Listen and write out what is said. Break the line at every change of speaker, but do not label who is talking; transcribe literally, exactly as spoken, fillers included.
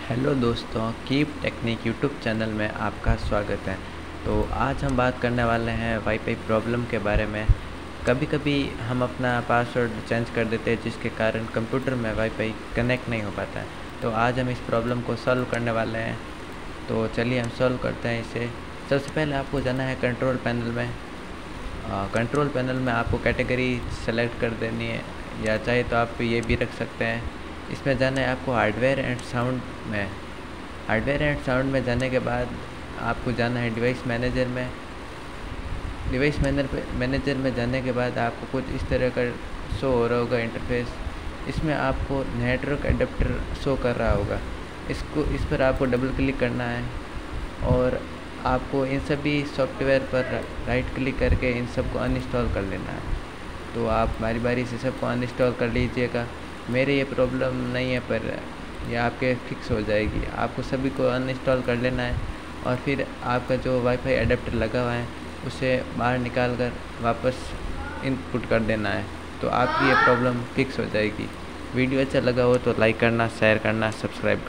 Hello दोस्तों, keep technique YouTube channel में आपका स्वागत है। तो आज हम बात करने वाले हैं वाईफाई प्रॉब्लम के बारे में। कभी कभी हम अपना पासवर्ड चेंज कर देते हैं जिसके कारण कंप्यूटर में वाईफाई कनेक्ट नहीं हो पाता है। तो आज हम इस प्रॉब्लम को सॉल्व करने वाले हैं। तो चलिए हम सॉल्व करते हैं इसे। सबसे पहले आपको जाना है कंट्रोल पैनल में। कंट्रोल पैनल में आपको कैटेगरी सेलेक्ट कर देनी है, या चाहे तो आप ये भी रख सकते हैं। इसमें जाना है आपको हार्डवेयर एंड साउंड में। हार्डवेयर एंड साउंड में जाने के बाद आपको जाना है डिवाइस मैनेजर में। डिवाइस मैनेजर मैनेजर में जाने के बाद आपको कुछ इस तरह का शो हो रहा होगा इंटरफेस। इसमें आपको नेटवर्क एडाप्टर शो कर रहा होगा। इसको इस पर आपको डबल क्लिक करना है और आपको इन सभी सॉफ्टवेयर पर राइट क्लिक करके इन सब को अनइंस्टॉल कर लेना है। तो आप बारी बारी से सबको अनइंस्टॉल कर लीजिएगा। मेरे ये प्रॉब्लम नहीं है, पर ये आपके फिक्स हो जाएगी। आपको सभी को अनइंस्टॉल कर लेना है और फिर आपका जो वाईफाई अडेप्टर लगा हुआ है उसे बाहर निकाल कर वापस इनपुट कर देना है। तो आपकी ये प्रॉब्लम फिक्स हो जाएगी। वीडियो अच्छा लगा हो तो लाइक करना, शेयर करना, सब्सक्राइब करना।